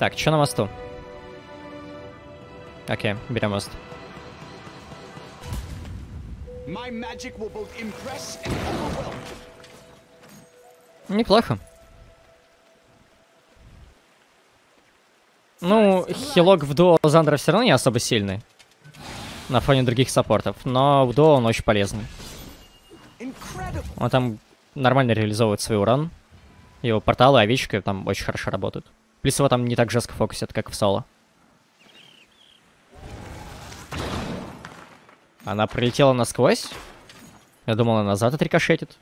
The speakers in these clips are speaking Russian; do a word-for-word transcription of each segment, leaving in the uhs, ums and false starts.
Так, что на мосту? Окей, берем мост. Неплохо. Ну, хилок в дуо Зандра все равно не особо сильный. На фоне других саппортов. Но в дуо он очень полезный. Он там нормально реализовывает свой урон. Его порталы, овечки там очень хорошо работают. Плюс его там не так жестко фокусят, как в соло. Она пролетела насквозь. Я думал, она назад отрикошетит.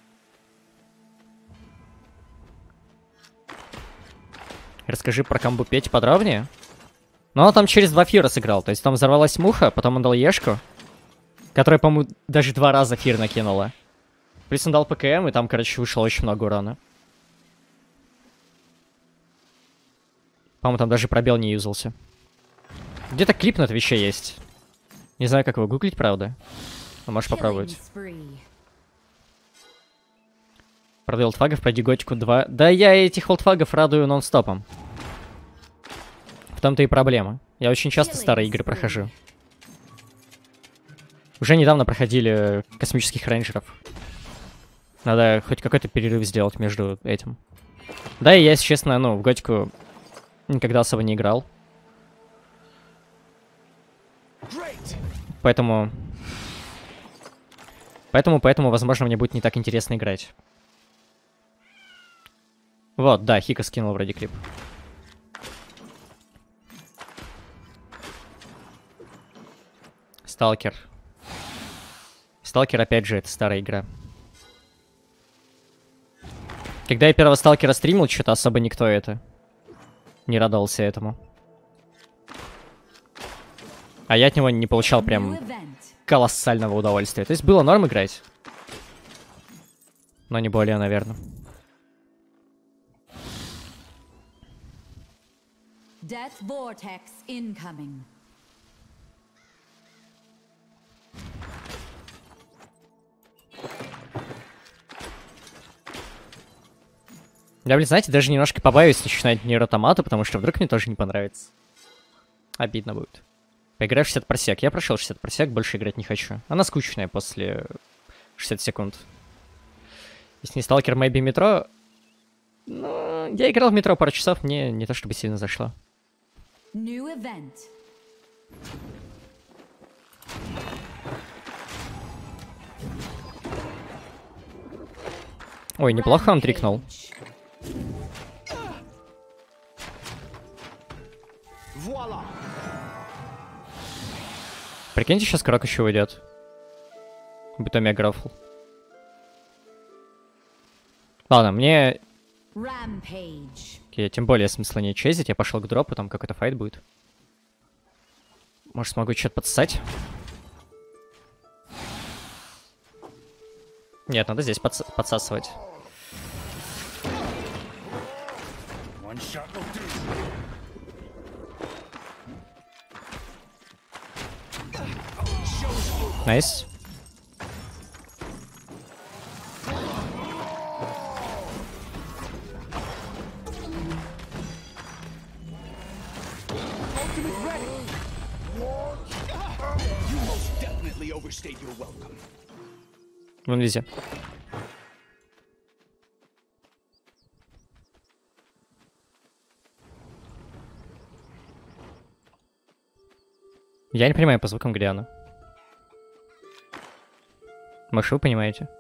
Расскажи про камбу Пети подробнее. Но он там через два фира сыграл. То есть там взорвалась муха, потом он дал Ешку, которая, по-моему, даже два раза фир накинула. Плюс он дал ПКМ, и там, короче, вышло очень много урона. По-моему, там даже пробел не юзался. Где-то клип на Твиче есть. Не знаю, как его гуглить, правда. Но можешь попробовать. Продаю олдфагов, пройди готику два. Да я этих олдфагов радую нон-стопом. В том-то и проблема. Я очень часто старые игры прохожу. Уже недавно проходили космических рейнджеров. Надо хоть какой-то перерыв сделать между этим. Да, и я, если честно, ну, в готику никогда особо не играл. Поэтому... Поэтому, поэтому, возможно, мне будет не так интересно играть. Вот, да, Хика скинул вроде клип. Сталкер. Сталкер, опять же, это старая игра. Когда я первого Сталкера стримил, что-то особо никто это... не радовался этому. А я от него не получал прям колоссального удовольствия. То есть было норм играть. Но не более, наверное. Death Vortex incoming. Я, блин, знаете, даже немножко побаиваюсь начинать нейротомату, потому что вдруг мне тоже не понравится. Обидно будет. Поиграю в шестьдесят просек. Я прошел шестьдесят просек, больше играть не хочу. Она скучная после шестидесяти секунд. Если не Сталкер, maybe метро... Ну, я играл в метро пару часов, мне не то чтобы сильно зашло. New event. Ой, неплохо он трикнул. Прикиньте, сейчас Крок еще уйдет. Будто мегарофл. Ладно, мне... Окей, тем более смысла не чезить. Я пошел к дропу, там какой-то файт будет. Может, смогу что-то подсать? Нет, надо здесь подс подсасывать. Найс. Вон везде. Я не понимаю по звукам, где она. Может, вы понимаете?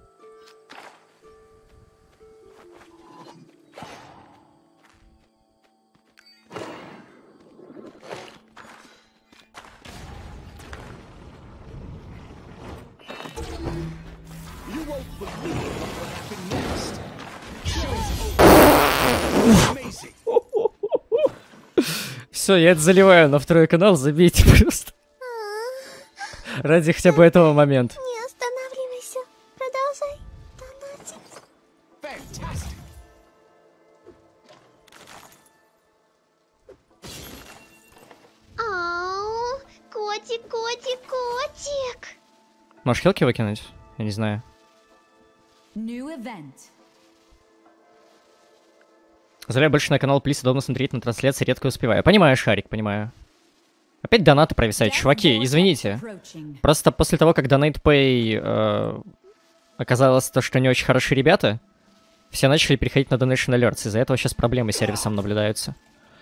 Все, я это заливаю на второй канал, забейте просто. Ради хотя бы этого момента. Не останавливайся, продолжай донатить. Ау, котик, котик, котик. Можешь хилки выкинуть? Я не знаю. New event. Заливаю больше на канал, плиз, удобно смотреть на трансляции, редко успеваю. Понимаю, Шарик, понимаю. Опять донаты провисают. Чуваки, извините. Просто после того, как Donate Pay э, оказалось то, что не очень хорошие ребята, все начали переходить на Donation Alerts. Из-за этого сейчас проблемы с сервисом наблюдаются.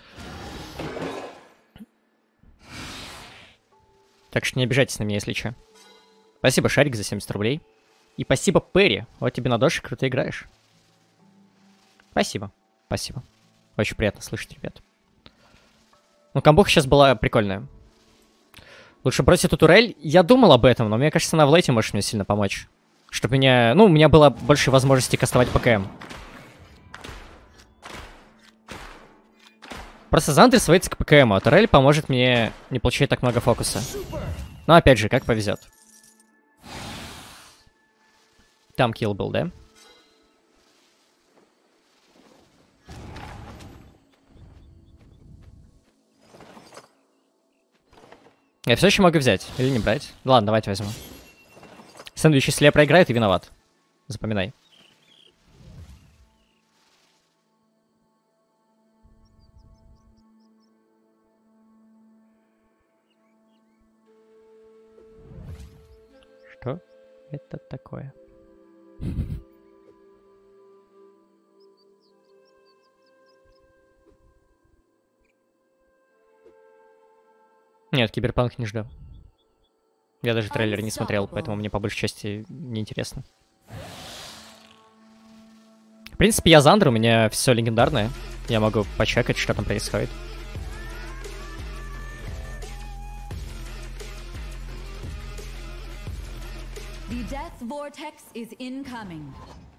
Так что не обижайтесь на меня, если что. Спасибо, Шарик, за семьдесят рублей. И спасибо, Перри. Вот тебе на доши круто играешь. Спасибо. Спасибо. Очень приятно слышать, ребят. Ну, камбуха сейчас была прикольная. Лучше бросить эту турель. Я думал об этом, но мне кажется, она в лейте может мне сильно помочь. Чтобы меня... Ну, у меня было больше возможности кастовать ПКМ. Просто Зандер сводится к ПКМу, а турель поможет мне не получать так много фокуса. Но опять же, как повезет. Там килл был, да? Я все еще могу взять. Или не брать. Ладно, давайте возьму. Сэндвич, если я проиграю, ты виноват. Запоминай. Что это такое? Нет, Киберпанк не жду. Я даже трейлер не смотрел, поэтому мне по большей части неинтересно. В принципе, я Зандер, у меня все легендарное. Я могу почекать, что там происходит. The Death Vortex is incoming.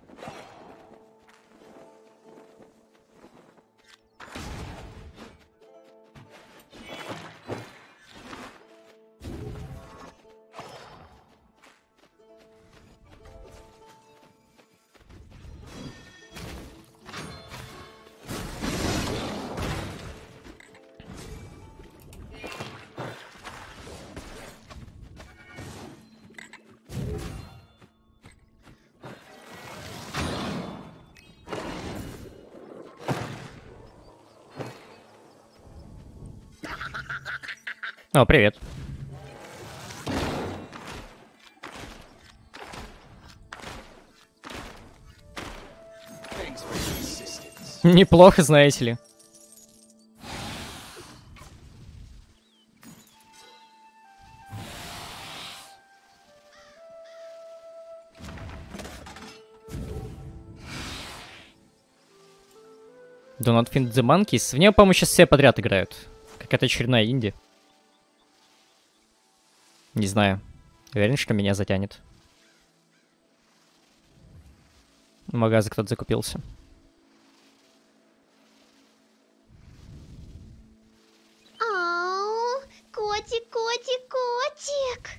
О, привет. Неплохо, знаете ли. Do not find the monkeys. В нее, по-моему, сейчас все подряд играют. Какая-то очередная инди. Не знаю. Уверен, что меня затянет. В магазин кто-то закупился. Ау, котик, котик, котик.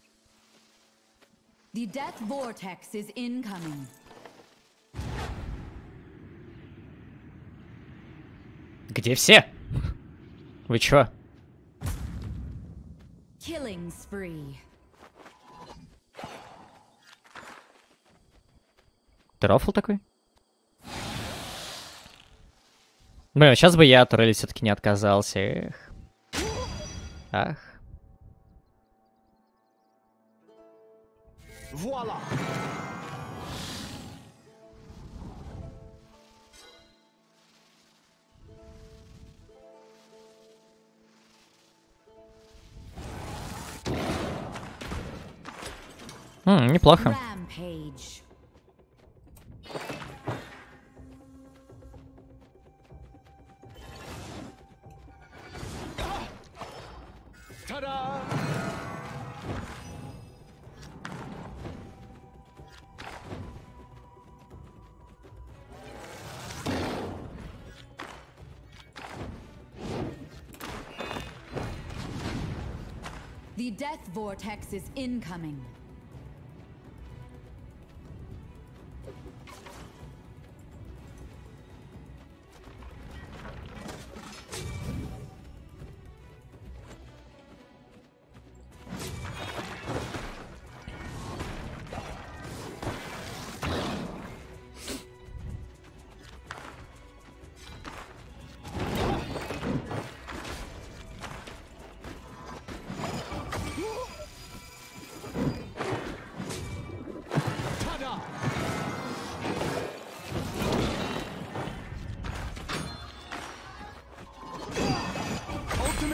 The Death Vortex is incoming. Где все? Вы чё? Killing spree. Ты рофл такой? Блин, сейчас бы я от турели все-таки не отказался. Эх. Ах. Voila. М, неплохо. Rampage. Ta-da! The Death Vortex is incoming.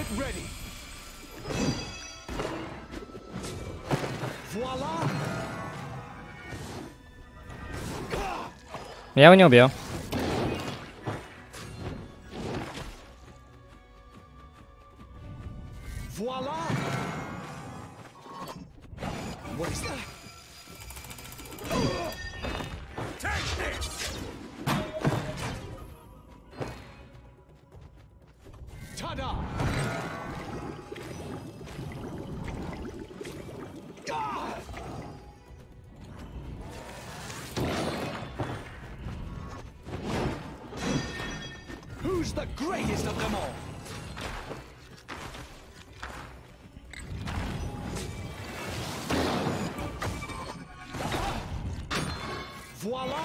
Ultimate ready. Voila. Я его не убью. Voila. What is that? Take this. Ta-da. Ah! Who's the greatest of them all? Voila!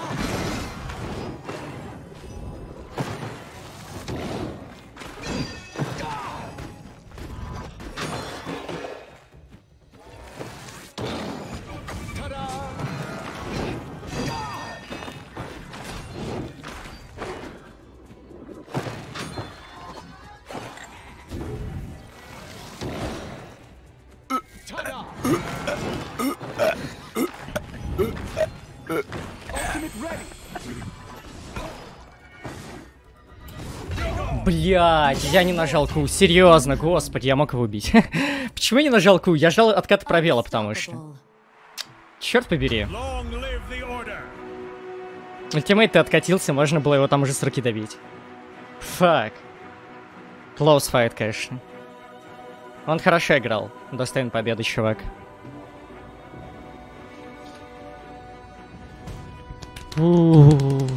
Ta-da! Ta-da! Ultimate ready! Блять, я не нажал Q. Серьезно, господи, я мог его убить. Почему я не нажал Q? Я жал откат пробела, потому что. Черт побери. Ультимейт ты откатился, можно было его там уже с руки добить. Фак. Close fight, конечно. Он хорошо играл. Достоин победы, чувак. Ух.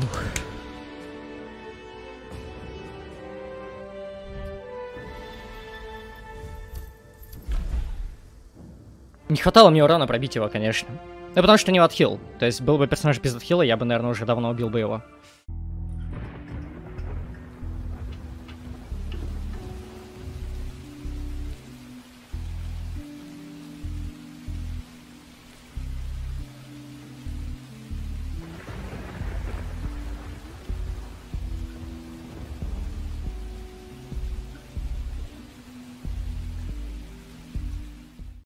Не хватало мне урона пробить его, конечно. Ну, потому что у него отхил. То есть, был бы персонаж без отхила, я бы, наверное, уже давно убил бы его.